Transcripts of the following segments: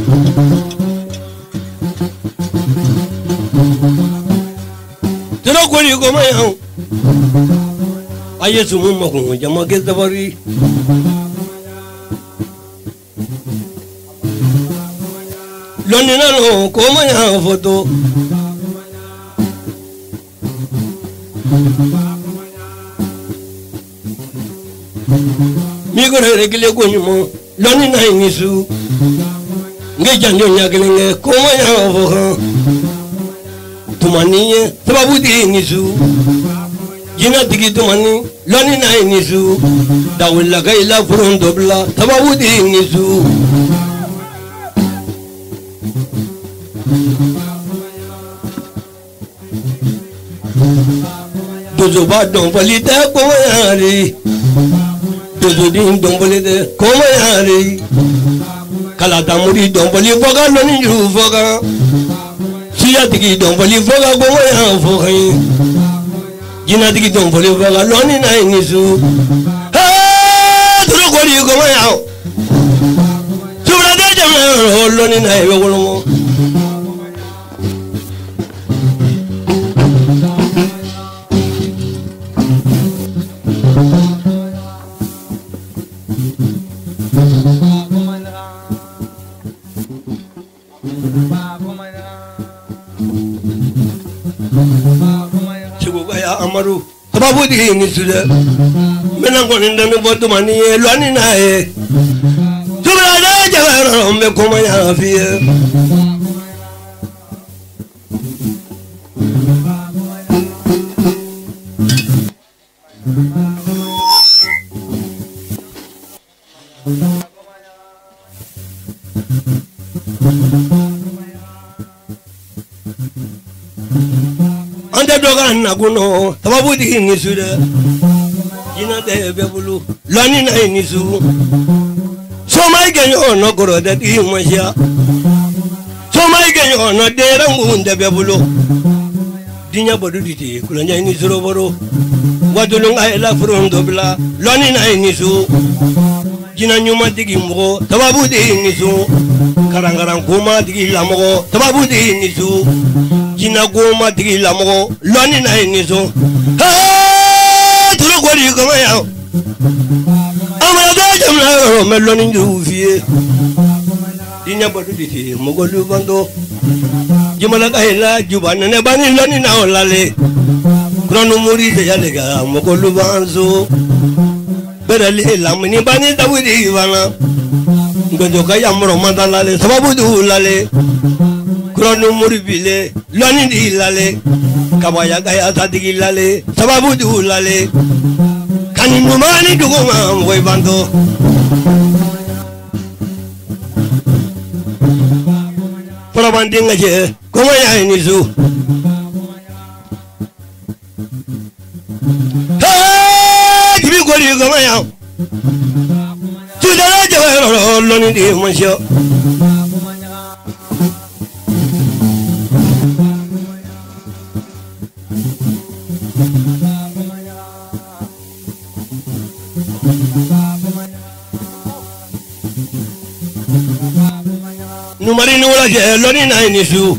Tera kori ko mai hau aye sumu maku jama ke dabari lonina no ko mai hau foto mi ko re kile ko nyumo lonina inisu nge janjo nyagelenge ko mai hau foto tumaniye sababu di nisu jina digi tumani loni na nisu dawilla gaila furun dobla sababu di nisu dozo ba don valide ko yari dozo din don valide ko yari kala tamuri don vali foga loni ru foga siya tigi don voli foga gomo ya foga jina tigi don voli foga loni na inisu turo kori gomo ya subra de jamna loni na ebe golomo Amaru sababu di ni sudah menangkon indanu botu mani luani nae subra de jawara me koma ya fiye ande dogan naguno sababu di ni sudah jina de bebulu lani na ni su so mai genyo no goro de di masya so mai genyo no de rangu de bebulu dinya bodu diti kulanya ni suro boro wadulung ay la furondo bla lani na ni su jina nyuma digi mo sababu di ni su karangaran kuma digi lamo sababu di ni su jina goma digi lamo loni na iniso turo kwari ko ya amara da jamna me loni ndufie dinya bodu diti mogolu bando jumala kaila jubana ne bani loni na olale krono muri de yalega mogolu banzo berali lamni bani dawidi bana ngojo kaya moro mandalale sababu du lale krono muri bile loni di lale kabaya kaya sadigi lale sababu du lale kani numani dugoma moy bando para bandinga je koma ya nisu ha tibi gori koma ya tudara jawaro loni di masyo numari nula je loni na inisu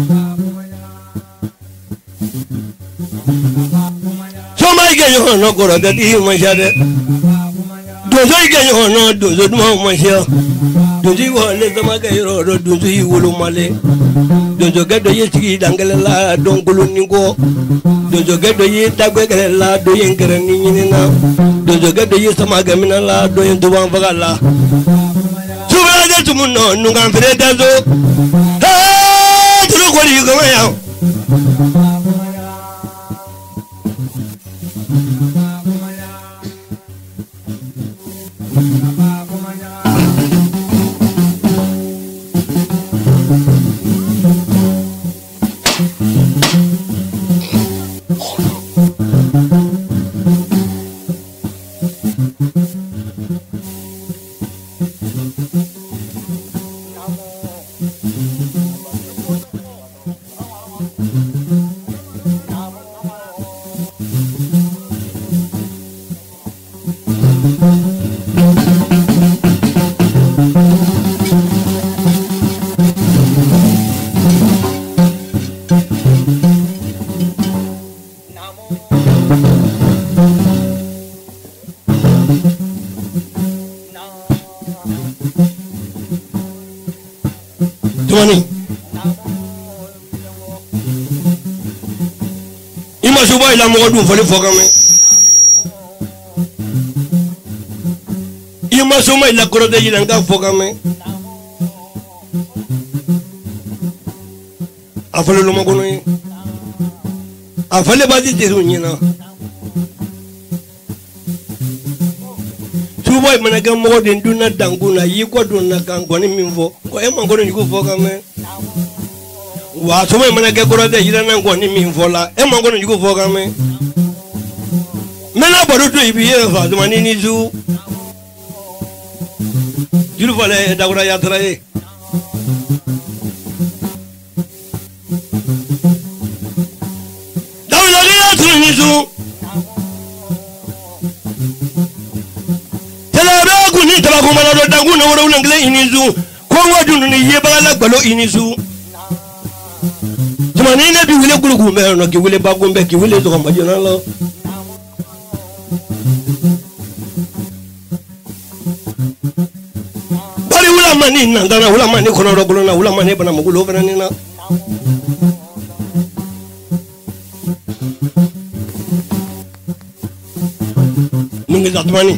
so mai genyo no goro de di mashade dozo genyo no dozo duma masha dozo wole zama gairo ro dozo wulu male dozo gado yiti dangale la dongulu ningo dozo gado yi tagwe gale la do yengere ni na dozo gado yi sama gamina la do yen duban bagala tumuno nunga freda zo turu kori ko ya Tumani ima suba ila mo dun fole fogame ima suma ila korode ila nga fogame afale lo magono yi afale badi teru nyina suba mana ga mo den duna danguna yi ko duna kan goni minfo ko e mangono yi ko fogame wa suma mana ga korode ila nan goni minfo la e mangono yi ko fogame mena bodo to ibiye fa dumani ni zu julu fale dagura ya traye dawla ya trani zu tela ku ni taba ko mala do dangu no woro ngle inizu ko wadu ni yeba la gbalo inizu tumani na bi wile gulugu me no ki wile bagumbe ki wile zo ma jona lo bari wula mani nandana wula mani kono rogolo na wula mani bana mugulo bana ni na nungi zatmani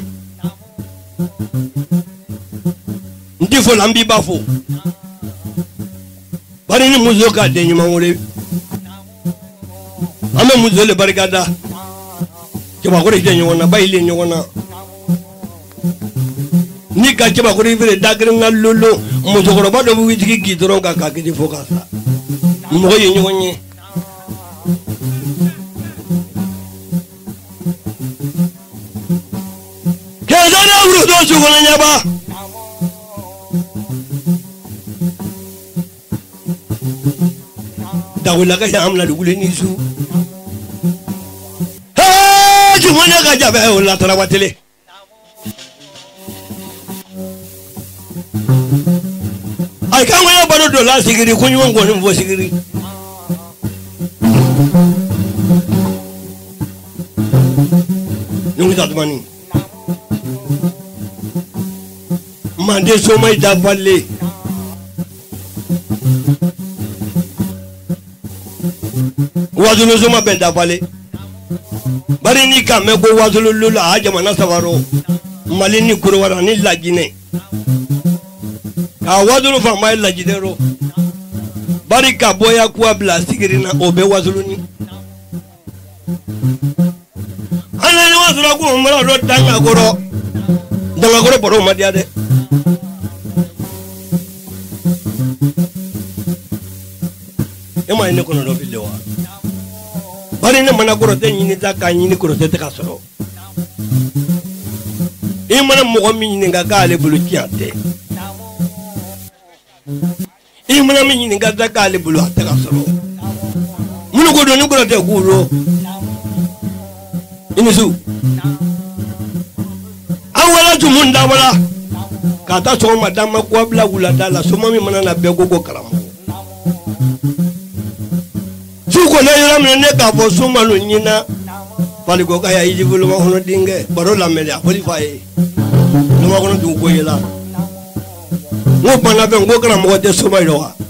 ndifo lambi bafo bari ni muzo ka de nyuma wole ame muzo le barigada ke ba gore de nyona bayile nyona ni ka ke ba gore vire dagre na lolo muzo goro ba do wi tiki gidron ka ka ke fokasa mo ye nyonye ke zana wuro do su gona nyaba dawla ka amna dugule ni su ha jumanya ka jabe wala tarawatele ay kan waya baro do la sigiri kunyu ngoni mvo sigiri nungi tatmani mande so mai davalle wazulu zuma benda vale bari ni kame ko wazulu lula haja mana savaro malini kurwara ni lagine ka wazulu fa mai lagidero bari ka boya kwa bla sigirina obe wazulu ni ana ni wazulu ko mara do danga goro boro madia de ema ine kono do bilewa bari ne mana goro te nyini ta ka nyini goro te ka soro e mana mo mi nyini ga ale bulu kiate e mana mi nyini ga ta ale bulu te ka soro munu go do ni goro te guro inisu awala tumunda wala kata so madama ko bla wula dala so mami mana na be gogo karamu suko na yura mene ka fo sumalu nyina pali ko kaya yiji bulu ma hono dinge baro la mele apoli faye no ma kono du ko yela wo bana be ngo kala mo de suma do wa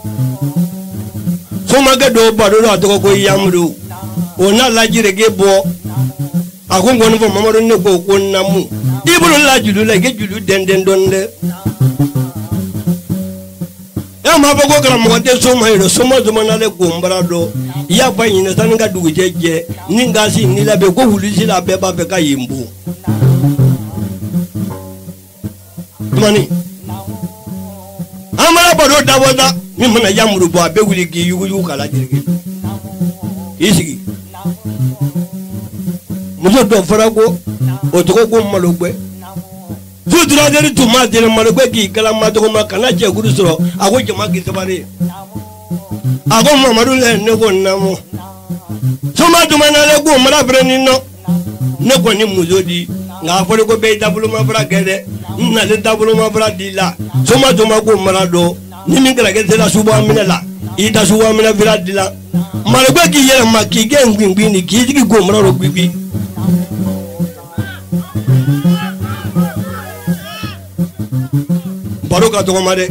suma ga do baro do to ko yamru ona la jire ge bo agongo no mamaro ne ko namu ibulu la julu la ge julu den donde ma ba ko kala mo de so mai do so ma do manale gombara do ya ba yin tan ga dugu jeje ni nga si ni la be ko hulisi la be ba be ka yimbu mani amara ba do dawoda mi mana yamuru bo abe wuli gi yugu kala jirgi isigi mo do farago o to ko malogbe Zudra dari tuma dari malugbe ki kala matoko makana je guru soro ako jama ki tabare ako mamadu le ne ko namo soma duma na le go mara breni no ne ko ni muzodi nga fole ko be dabulu ma bra gede na le dabulu ma bra dila soma duma ko mara do ni min kala gede la suba minela ida suba minela bra dila malugbe ki yere makki gen gbingbi ni ki jigi go mara ro gbigbi baroka to mare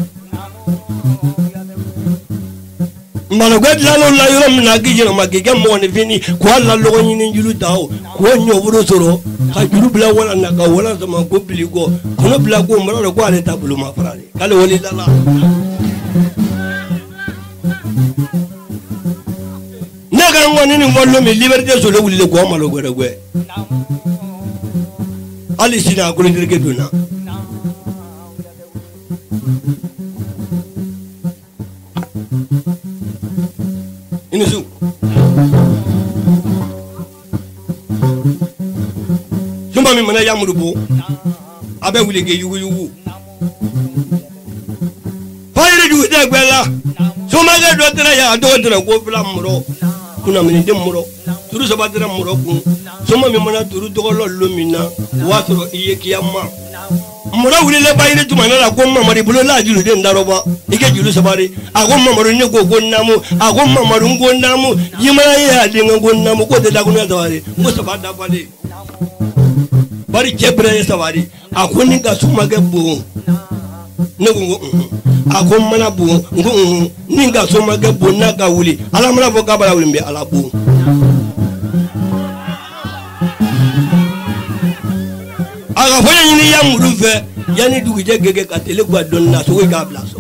mano gad la lo la yo na gi jeno magi gam mo ne fini ko la lo ni njulu dawo ko nyoburo soro ka julu bla wala na ka wala sama ko bili go kono bla go maro ko ale tabulu ma farale kale wali dala naga ngoni ni vollo mi liberté so le wuli ko malo go regwe ali sina ko ndirke duna inisu sumba mi mana yamuru bo abe wuli ge yugu fayre du de gbela suma ge do tira ya do tira ko fla muro kuna mini dem muro turu so badira muro ku suma mi mana turu to lo lumina watro iye kiyama muro wuli le bayire tuma na ko mamari bulo la julu de ndaroba ike julu sabari ago mamaru ne go gonnamu ago mamaru gonnamu yimara ya de gonnamu ko de daguna dawari ngo sabada bale bari kebre sabari akoni ga suma ge bu ne go ago mana bu ngo ninga suma ge bu na ga wuli ala mana bo ga bala wuli be ala bu aga foya ni ya muru fe yani duguje gege ka tele gwa donna so ga blaso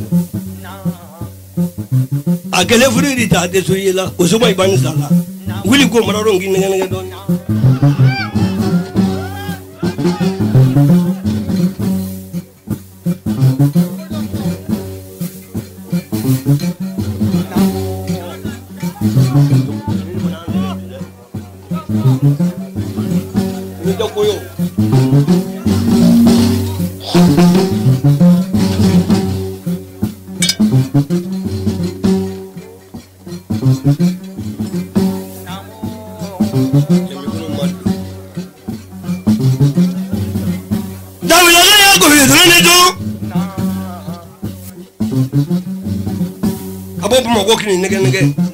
akele furi ta te so yela o so bay ban sala wuli ko mararo ngi ngene don ni do koyo abo mo ko kini nege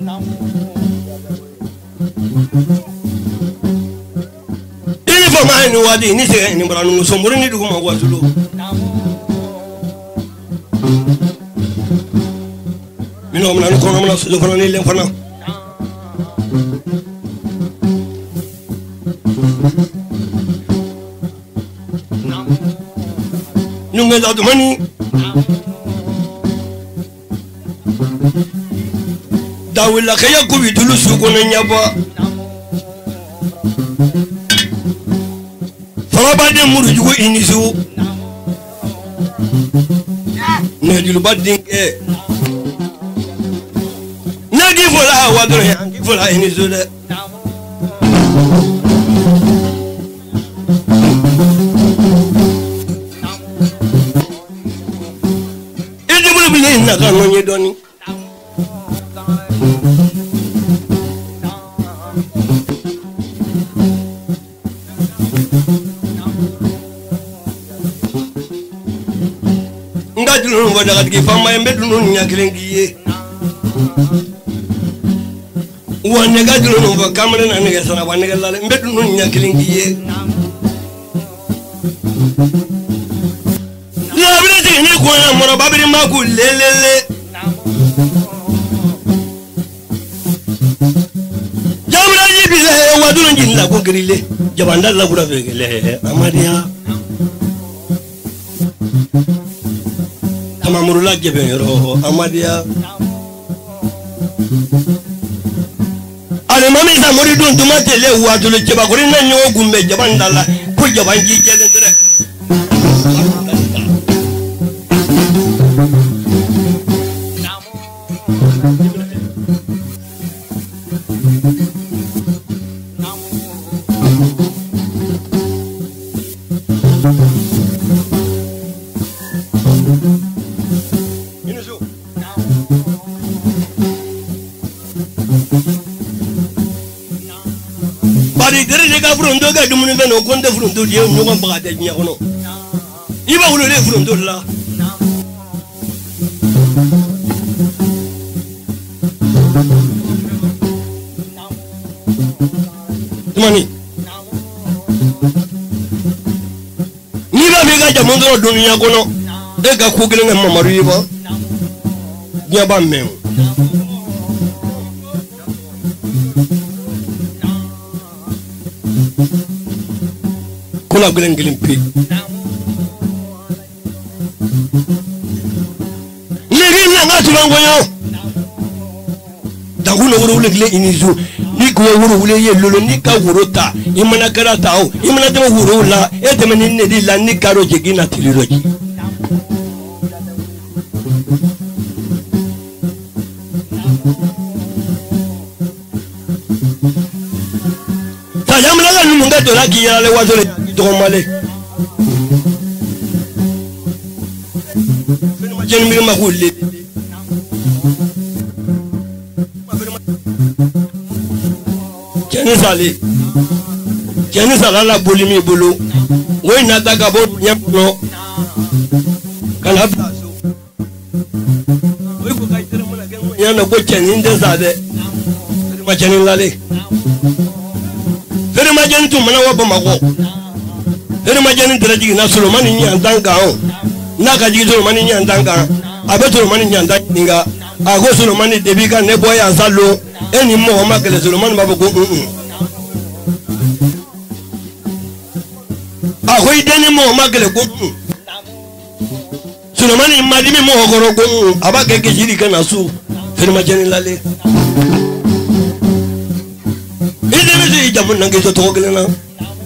ini fo ma ni wadi ni se ni branu so mburu ni dugu ma wasulo mino mna ko mna so ko ni len fana nyunga da do mani dawila kaya ko bidulu suko na nyaba faraba de muru jugo inisu ne dilu badinge nagi fola wadro yangi fola inisu de ede mulu bile na kan no nyedoni ngajulu wada gatki fama embedu non nyakilengiye wane ngajulu no va kamera na ngesa sana wane ngala embedu non nyakilengiye la bile ni ko na moro babiri maku lelele jamra yibile wadulu njilla ko grile jabanda la bura vegele amadia mamurula gebe roho amadia ale mami sa mori don duma tele wa to le jeba ko na nyo gumbe jabandala ko jabanji jele dere bari dere de ka furondo ga dumuni beno konde furondo die nyogon baga de nya kono iba wulo le furondo la tumani ni ba be ga jamondo dunya kono e ga ku gele ngam maru yiba nya ba men kula gele ngelim pi negi na ngatu bangoyo danguna wuro wule inizu ni ko wuro wule ye lolo ni ka wuro ta imana karata o imana de wuro la e de meni ne di la ni karo jigina tiliroji ta yamla ga nu munga dola ki yale wazole to male jen mi ma kulle Jeni sala la boli mi bolo wo ina daga bo nyapo kana blaso wo ko kai tere mo la gen wo yana bo jeni nde zade ma jeni lale fere ma jeni tu mana wa ba mako fere ma jeni tere jigi na Solomani ni andanga o na ka jigi Solomani ni andanga abe Solomani ni andanga ninga ago Solomani debi ka ne boy azalo eni mo ma kele Solomani ba ko ahoy deni mo magale ko Solomani madimi mo hogoro ko abake ke jiri kana su firma jeni lale ide mi jamun nange to to gele na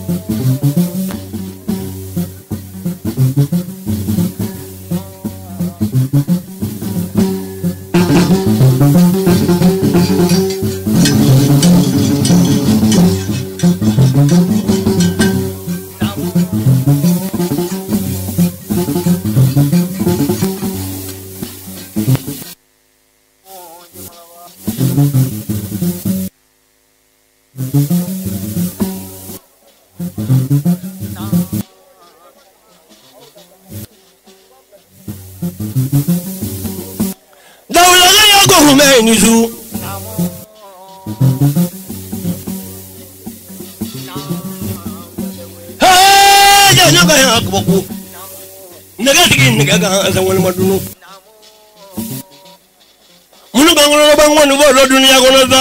nizu ha ja nyoga ya kuboku naga tigi naga asa woni madunu munu bangono bangono bo lo dunya gono da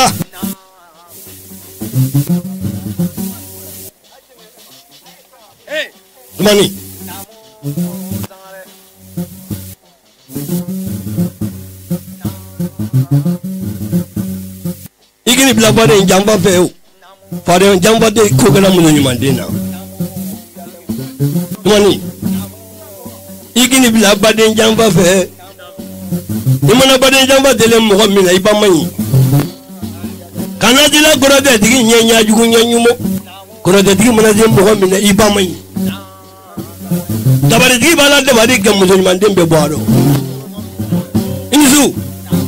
mani igini bila bade njamba feo fare njamba de ko gala mun nyumandena mani igini bila bade njamba fe imana bade njamba dele mo mina ibamani kana dila gora de digi nyenya jugu nyanyumo gora de digi mana de mo mina ibamani dabari digi bala de bari gam mun nyumandembe boado inizu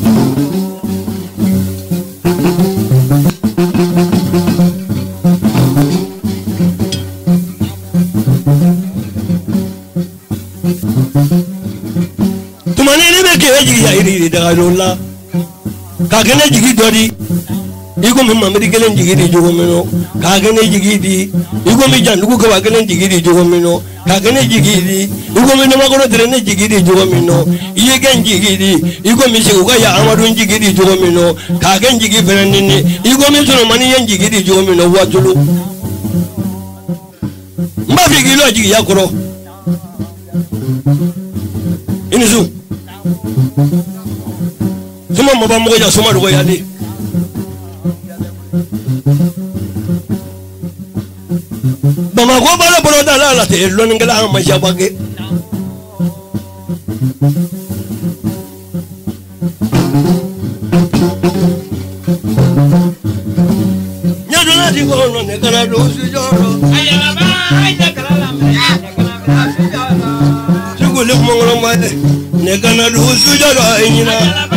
jigi ya iri daga lola ka gane jigi dori igo mi mamri gelen jigi di jogo mino ka gane jigi di igo mi jandugo ka gelen jigi di jogo mino ka gane jigi di igo mi nama kono drene jigi di jogo mino iye gen jigi di igo mi se uga ya amadu jigi di jogo mino ka gen jigi fenani igo mi Solomani yen jigi di jogo mino watulu mba fi gilo jigi ya koro inizu suma maba mo ya suma do ya de bama ko bala bolo da la te lo ngala ma jabage nyado na di ko no ne kana do su joro ayala ba ay da kala la me kana su joro sugule mo ngolo ma ne kana do su joro ayina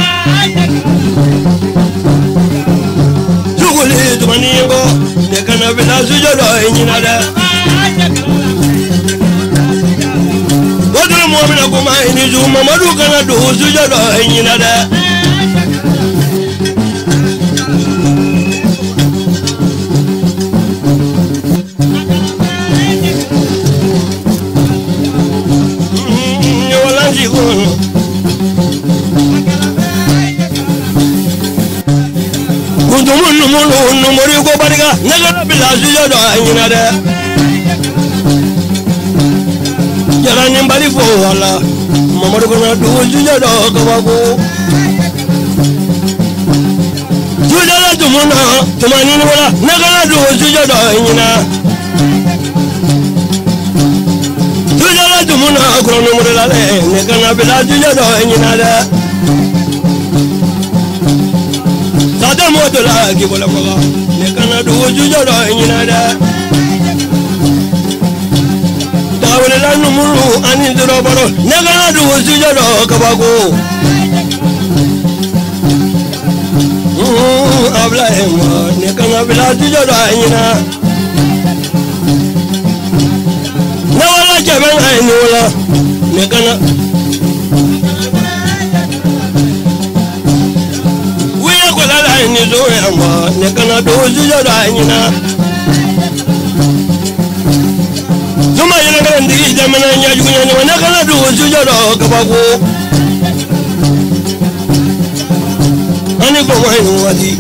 sugule to manigo ne kana bila su joro ayina da wadru mo mina ko ma ini ju mamadu kana do su joro ayina da numulu numuri ko barika nagara bilasu yodo anyinade jara nimbali fo wala mamadu kona du yodo kabako judala tumuna tumani wala nagara du yodo anyina judala tumuna ko numuru la ne kana bilasu yodo anyinade sada modola ki bola ko ne kana du yodo anyinade dawle la numuru ani dro baro ne kana du yodo kabako abla ema ne kana bilasu yodo anyina na wala jaban ayni wala ne kana wiya ko la ayni zo ema ne kana do yodo anyina zuma yana garan digi jamana nya jugunya ne kana do yodo kabako ani ko wayno wadi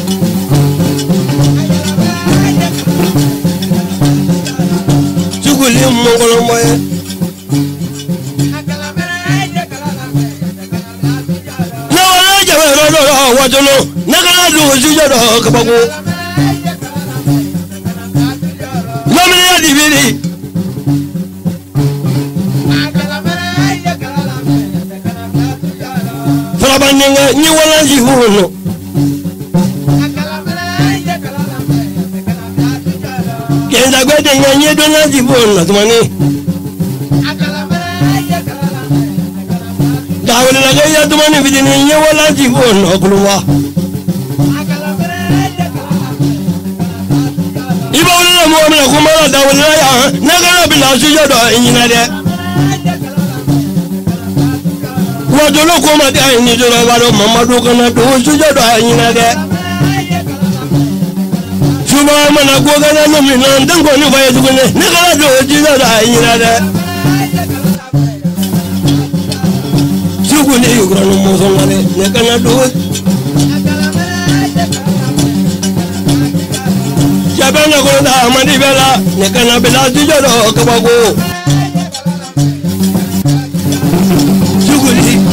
juguli mongolo moye na wala jawero do wadono nakala do yodo kabako lamine ya dibiri Trabanenga ni wala jihuno Kenda gwede nye dona jihuno tumani Dawele la gaya tumani vidini nye wala jihuno kuluwa Iba wala la muamila kumala dawele la ya Nagara bila sujodo inyinade Wadolo koma de ayni do waro mamadu kana do sujodo ayinade Suba mana go gana no mi nan dango ni baye dugune ne kala do sujodo ayinade Sugune yugrano mo songale ne kana do Jabana ko da mandi bela ne kana bela sujodo kabago Sugune